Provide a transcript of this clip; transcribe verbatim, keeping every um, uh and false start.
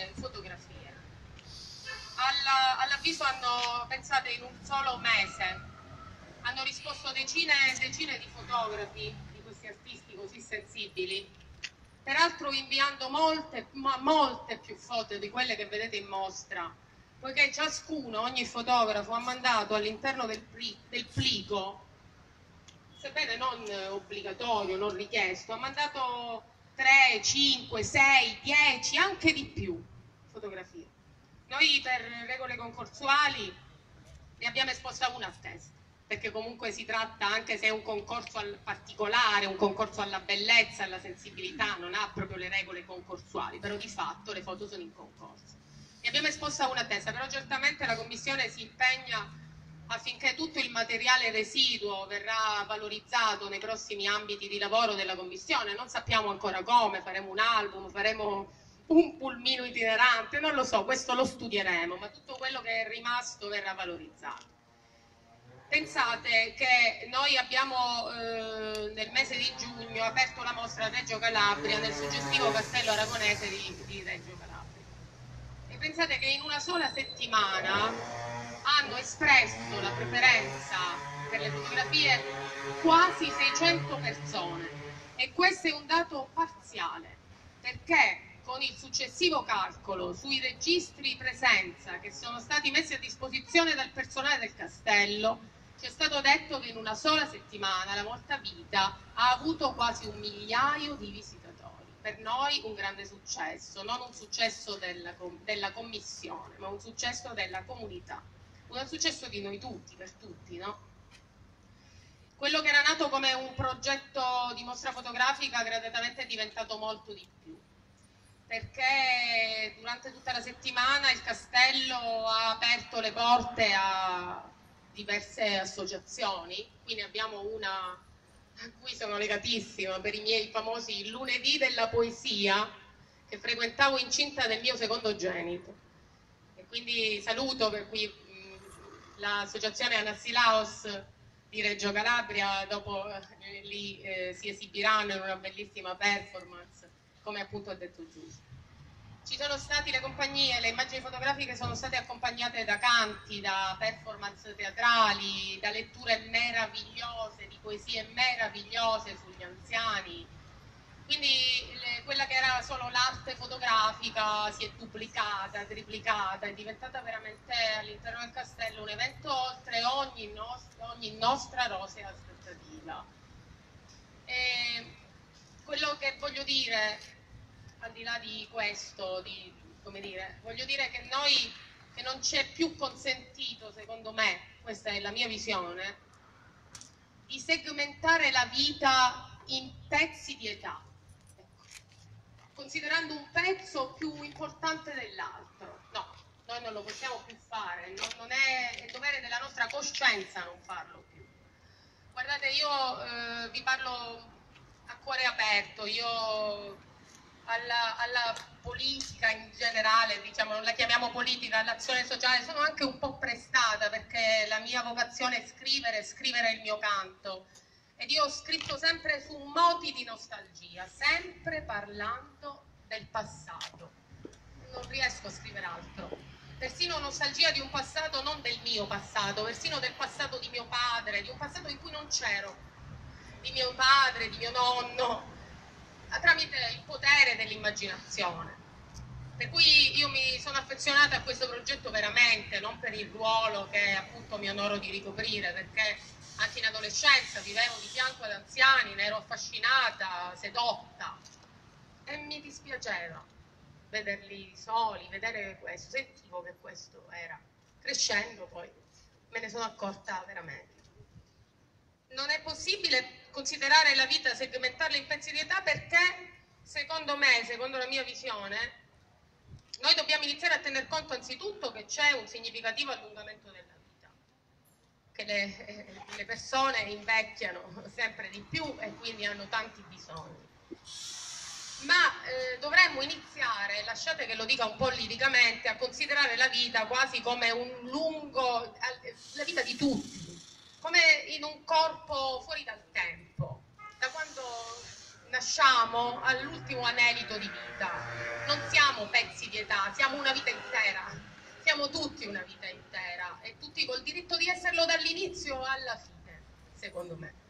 eh, fotografie. All'avviso hanno, pensate, in un solo mese, hanno risposto decine e decine di fotografi, di questi artisti così sensibili, peraltro inviando molte, ma molte più foto di quelle che vedete in mostra, poiché ciascuno, ogni fotografo, ha mandato all'interno del, del plico, sebbene non obbligatorio, non richiesto, ha mandato tre, cinque, sei, dieci, anche di più fotografie. Noi per regole concorsuali ne abbiamo esposta una a testa, perché comunque si tratta, anche se è un concorso al particolare, un concorso alla bellezza, alla sensibilità, non ha proprio le regole concorsuali, però di fatto le foto sono in concorso. Ne abbiamo esposta una a testa, però certamente la Commissione si impegna affinché tutto il materiale residuo verrà valorizzato nei prossimi ambiti di lavoro della Commissione. Non sappiamo ancora come, faremo un album, faremo un pulmino itinerante, non lo so, questo lo studieremo, ma tutto quello che è rimasto verrà valorizzato. Pensate che noi abbiamo eh, nel mese di giugno aperto la mostra a Reggio Calabria nel suggestivo castello aragonese di, di Reggio Calabria, e pensate che in una sola settimana hanno espresso la preferenza per le fotografie quasi seicento persone, e questo è un dato parziale, perché con il successivo calcolo sui registri presenza che sono stati messi a disposizione dal personale del castello ci è stato detto che in una sola settimana la Molta Vita ha avuto quasi un migliaio di visitatori. Per noi un grande successo, non un successo della, della commissione, ma un successo della comunità, un successo di noi tutti, per tutti, no? Quello che era nato come un progetto di mostra fotografica gradatamente è diventato molto di più, perché durante tutta la settimana il castello ha aperto le porte a diverse associazioni. Qui ne abbiamo una a cui sono legatissima per i miei famosi lunedì della poesia che frequentavo incinta del mio secondogenito, e quindi saluto per cui l'associazione Anassilaos di Reggio Calabria. Dopo eh, lì eh, si esibiranno in una bellissima performance, come appunto ha detto Giusto. Ci sono stati le compagnie, le immagini fotografiche sono state accompagnate da canti, da performance teatrali, da letture meravigliose, di poesie meravigliose sugli anziani. Quindi le, quella che era solo l'arte fotografica si è duplicata, triplicata, è diventata veramente all'interno del castello un evento oltre ogni, nostro, ogni nostra rosea aspettativa. E quello che voglio dire, al di là di questo, di, come dire, voglio dire che noi, che non c'è più consentito, secondo me, questa è la mia visione, di segmentare la vita in pezzi di età, ecco, considerando un pezzo più importante dell'altro. No, noi non lo possiamo più fare, non, non è, è dovere della nostra coscienza non farlo più. Guardate, io eh, vi parlo a cuore aperto, io alla, alla politica in generale, diciamo, non la chiamiamo politica, all'azione sociale, sono anche un po' prestata, perché la mia vocazione è scrivere, scrivere il mio canto, ed io ho scritto sempre su moti di nostalgia, sempre parlando del passato, non riesco a scrivere altro, persino nostalgia di un passato, non del mio passato, persino del passato di mio padre, di un passato in cui non c'ero, di mio padre, di mio nonno, tramite il potere dell'immaginazione. Per cui io mi sono affezionata a questo progetto veramente, non per il ruolo che appunto mi onoro di ricoprire, perché anche in adolescenza vivevo di fianco ad anziani, ne ero affascinata, sedotta, e mi dispiaceva vederli soli, vedere questo, sentivo che questo era. Crescendo poi me ne sono accorta veramente. Non è possibile considerare la vita, segmentarla in pezzi di età, perché secondo me, secondo la mia visione, noi dobbiamo iniziare a tener conto anzitutto che c'è un significativo allungamento della vita, che le, le persone invecchiano sempre di più e quindi hanno tanti bisogni. Ma eh, dovremmo iniziare, lasciate che lo dica un po' liricamente, a considerare la vita quasi come un lungo, la vita di tutti, come in un corpo fuori dal tempo. Da quando nasciamo all'ultimo anelito di vita, non siamo pezzi di età, siamo una vita intera, siamo tutti una vita intera e tutti col diritto di esserlo dall'inizio alla fine, secondo me.